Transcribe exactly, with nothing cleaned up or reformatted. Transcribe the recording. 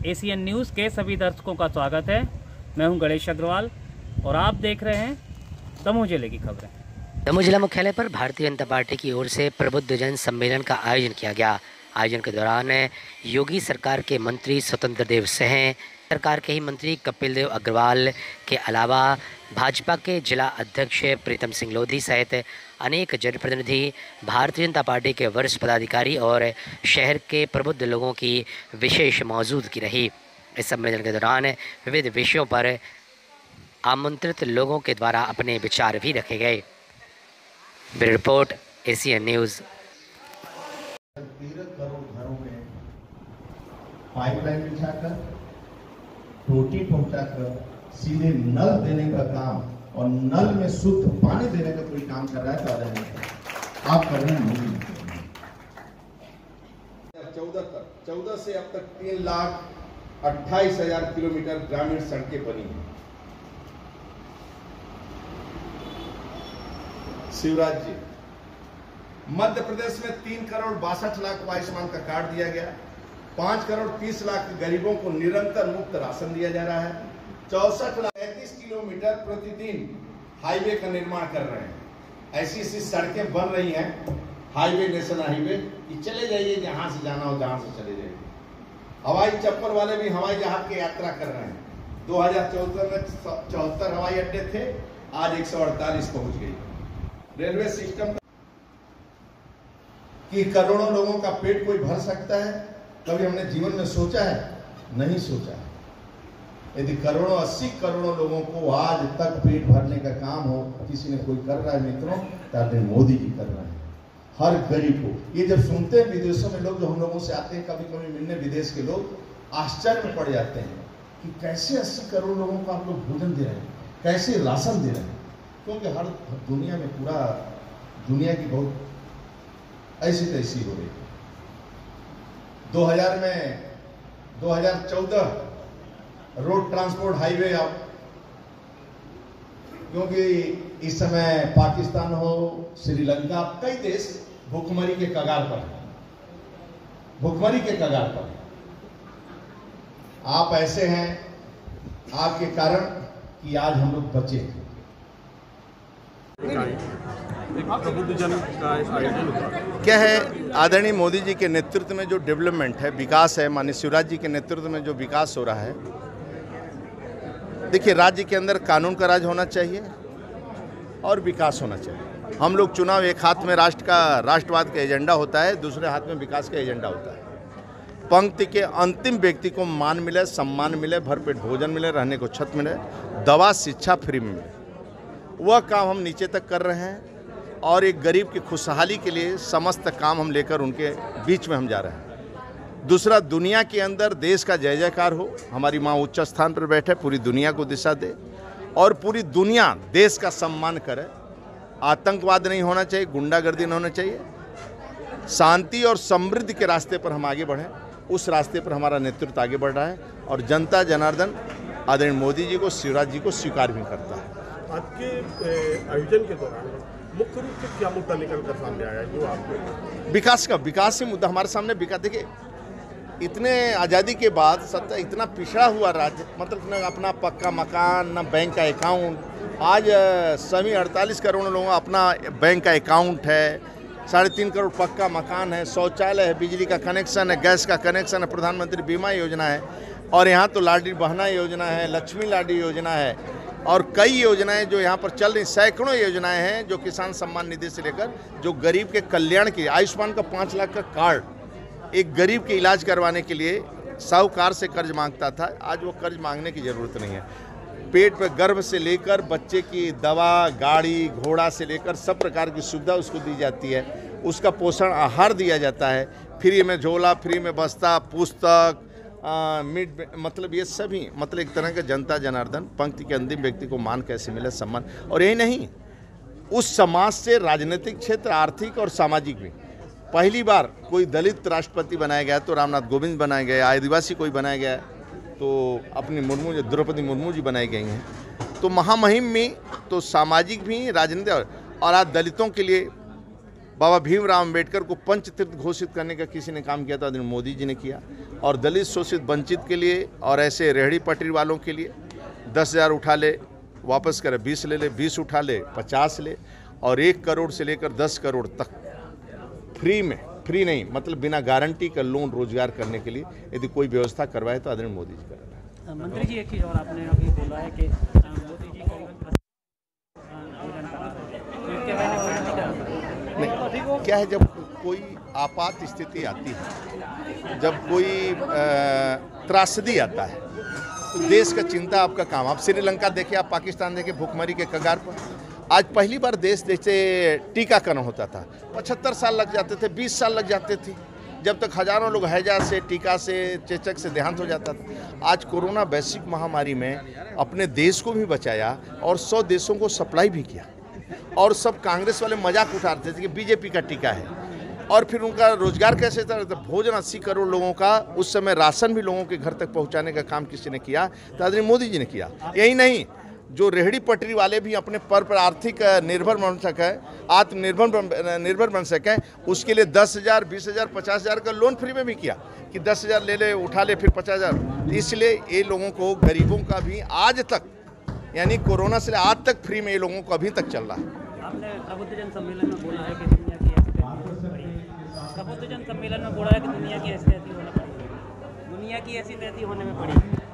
ACN news के सभी दर्शकों का स्वागत है। मैं हूं गणेश अग्रवाल और आप देख रहे हैं दमोह जिले की खबरें। दमोह जिला मुख्यालय पर भारतीय जनता पार्टी की ओर से प्रबुद्ध जन सम्मेलन का आयोजन किया गया। आयोजन के दौरान योगी सरकार के मंत्री स्वतंत्र देव सिंह, सरकार के ही मंत्री कपिल देव अग्रवाल के अलावा भाजपा के जिला अध्यक्ष प्रीतम सिंह लोधी सहित अनेक जनप्रतिनिधि, भारतीय जनता पार्टी के वरिष्ठ पदाधिकारी और शहर के प्रबुद्ध लोगों की विशेष मौजूदगी रही। इस सम्मेलन के दौरान विविध विषयों पर आमंत्रित लोगों के द्वारा अपने विचार भी रखे गए। Bureau report ACN news. तेरह करोड़ घरों में पाइपलाइन बिछाकर, टोटी पहुंचाकर सीधे नल देने का काम और नल में शुद्ध पानी देने का कोई काम कर रहा है तो आदरणीय आप कर रहे हैं। चौदह तक चौदह से अब तक तीन लाख अट्ठाईस हजार किलोमीटर ग्रामीण सड़कें बनी हैं। शिवराज जी, मध्य प्रदेश में तीन करोड़ बासठ लाख को आयुष्मान का कार्ड दिया गया। पांच करोड़ तीस लाख गरीबों को निरंतर मुफ्त राशन दिया जा रहा है। चौसठ लाख पैंतीस किलोमीटर प्रतिदिन हाईवे का निर्माण कर रहे हैं। ऐसी ऐसी सड़कें बन रही हैं, हाईवे नेशनल हाईवे कि चले जाइए जहां से जाना हो, जहां से चले जाइए। हवाई चप्पर वाले भी हवाई जहाज की यात्रा कर रहे हैं। दो हजार चौदह में चौहत्तर हवाई अड्डे थे, आज एक सौ अड़तालीस पहुंच गई। रेलवे सिस्टम कि करोड़ों लोगों का पेट कोई भर सकता है, कभी हमने जीवन में सोचा है? नहीं सोचा है। यदि करोड़ों अस्सी करोड़ों लोगों को आज तक पेट भरने का काम हो, किसी ने कोई कर रहा है मित्रों, तो मोदी जी कर रहे हैं। हर गरीब को, ये जब सुनते हैं विदेशों में लोग जो हम लोगों से आते हैं कभी कभी मिलने, विदेश के लोग आश्चर्य में पड़ जाते हैं कि कैसे अस्सी करोड़ लोगों को आप लोग भोजन दे रहे हैं, कैसे राशन दे रहे हैं। क्योंकि हर दुनिया में, पूरा दुनिया की बहुत ऐसी तैसी हो रही। दो हजार में दो हजार चौदह रोड ट्रांसपोर्ट हाईवे, आप क्योंकि इस समय पाकिस्तान हो, श्रीलंका, कई देश भुखमरी के कगार पर हैं, भुखमरी के कगार पर। आप ऐसे हैं आपके कारण कि आज हम लोग बचे हैं। प्रबुद्ध जन का आयोजन हुआ क्या है, आदरणीय मोदी जी के नेतृत्व में जो डेवलपमेंट है, विकास है, माननीय शिवराज जी के नेतृत्व में जो विकास हो रहा है। देखिए, राज्य के अंदर कानून का राज होना चाहिए और विकास होना चाहिए। हम लोग चुनाव, एक हाथ में राष्ट्र का राष्ट्रवाद का एजेंडा होता है, दूसरे हाथ में विकास का एजेंडा होता है। पंक्ति के अंतिम व्यक्ति को मान मिले, सम्मान मिले, भरपेट भोजन मिले, रहने को छत मिले, दवा शिक्षा फ्री में मिले, वह काम हम नीचे तक कर रहे हैं। और एक गरीब की खुशहाली के लिए समस्त काम हम लेकर उनके बीच में हम जा रहे हैं। दूसरा, दुनिया के अंदर देश का जय जयकार हो, हमारी माँ उच्च स्थान पर बैठे, पूरी दुनिया को दिशा दे और पूरी दुनिया देश का सम्मान करे। आतंकवाद नहीं होना चाहिए, गुंडागर्दी नहीं होना चाहिए। शांति और समृद्धि के रास्ते पर हम आगे बढ़ें, उस रास्ते पर हमारा नेतृत्व आगे बढ़ रहा है और जनता जनार्दन आदरणीय मोदी जी को, शिवराज जी को स्वीकार भी करता है। आज के आयोजन के दौरान मुख्य रूप से क्या मुद्दा निकल कर सामने आया जो आपको? विकास का, विकास से मुद्दा हमारे सामने विकास। देखिए, इतने आज़ादी के बाद सत्ता इतना पिछड़ा हुआ राज्य, मतलब न अपना पक्का मकान, न बैंक का अकाउंट। आज सभी अड़तालीस करोड़ लोगों का अपना बैंक का अकाउंट है, साढ़े तीन करोड़ पक्का मकान है, शौचालय है, बिजली का कनेक्शन है, गैस का कनेक्शन है, प्रधानमंत्री बीमा योजना है, और यहाँ तो लाडली बहना योजना है, लक्ष्मी लाडली योजना है, और कई योजनाएं जो यहाँ पर चल रही, सैकड़ों योजनाएं हैं जो किसान सम्मान निधि से लेकर जो गरीब के कल्याण के, आयुष्मान का पाँच लाख का कार्ड, एक गरीब के इलाज करवाने के लिए साहूकार से कर्ज मांगता था, आज वो कर्ज मांगने की ज़रूरत नहीं है। पेट पर गर्भ से लेकर बच्चे की दवा, गाड़ी घोड़ा से लेकर सब प्रकार की सुविधा उसको दी जाती है। उसका पोषण आहार दिया जाता है, फ्री में झोला, फ्री में बस्ता, पुस्तक, मिड, मतलब ये सभी, मतलब एक तरह का जनता जनार्दन, पंक्ति के अंतिम व्यक्ति को मान कैसे मिले, सम्मान। और यही नहीं, उस समाज से राजनीतिक क्षेत्र, आर्थिक और सामाजिक भी पहली बार कोई दलित राष्ट्रपति बनाया गया तो रामनाथ कोविंद बनाया गया, आदिवासी कोई बनाया गया तो अपनी मुर्मू द्रौपदी मुर्मू जी बनाई गई हैं। तो महामहिम में तो सामाजिक भी, राजनीतिक, और आज दलितों के लिए बाबा भीमराव अम्बेडकर को पंचतीर्थ घोषित करने का किसी ने काम किया तो आदरणीय मोदी जी ने किया। और दलित शोषित वंचित के लिए और ऐसे रेहड़ी पटरी वालों के लिए दस हज़ार उठा ले वापस करे, बीस ले ले, बीस उठा ले पचास ले, और एक करोड़ से लेकर दस करोड़ तक फ्री में, फ्री नहीं मतलब बिना गारंटी का लोन रोजगार करने के लिए यदि कोई व्यवस्था करवाए तो आदरणीय मोदी जी कर रहे हैं। मंत्री जी, एक चीज़ और आपने अभी बोला है कि अ, मोदी जी करीबन आयोजन करा रहे हैं, तो इसके पहले कोई नहीं करा सकता। नहीं, क्या है, जब कोई आपात स्थिति आती है, जब कोई त्रासदी आता है तो देश का चिंता आपका काम। आप श्रीलंका देखिए, आप पाकिस्तान देखिए, भूखमरी के कगार पर। आज पहली बार देश जैसे टीकाकरण होता था, पचहत्तर साल लग जाते थे, बीस साल लग जाते थे, जब तक हजारों लोग हैजा से, टीका से, चेचक से देहांत हो जाता था। आज कोरोना वैश्विक महामारी में अपने देश को भी बचाया और सौ देशों को सप्लाई भी किया। और सब कांग्रेस वाले मजाक उठाते थे कि बीजेपी का टीका है, और फिर उनका रोजगार कैसे था, तो भोजन अस्सी करोड़ लोगों का, उस समय राशन भी लोगों के घर तक पहुंचाने का काम किसी ने किया तो आदरणीय मोदी जी ने किया। यही नहीं, जो रेहड़ी पटरी वाले भी अपने पर पर आर्थिक निर्भर बन सके, आत्मनिर्भर निर्भर बन सके, उसके लिए दस हज़ार बीस हज़ार पचास हज़ार का लोन फ्री में भी किया कि दस हज़ार ले ले, उठा ले, फिर पचास हज़ार। इसलिए ये लोगों को, गरीबों का भी आज तक, यानी कोरोना से आज तक फ्री में ये लोगों को अभी तक चल रहा है। आपने प्रबुद्धजन सम्मेलन में बोला है कि दुनिया की ऐसी तैसी पड़ी है। प्रबुद्धजन सम्मेलन में बोला है कि दुनिया की ऐसी तैसी होने पड़ी, दुनिया की ऐसी तैसी होने में पड़ी।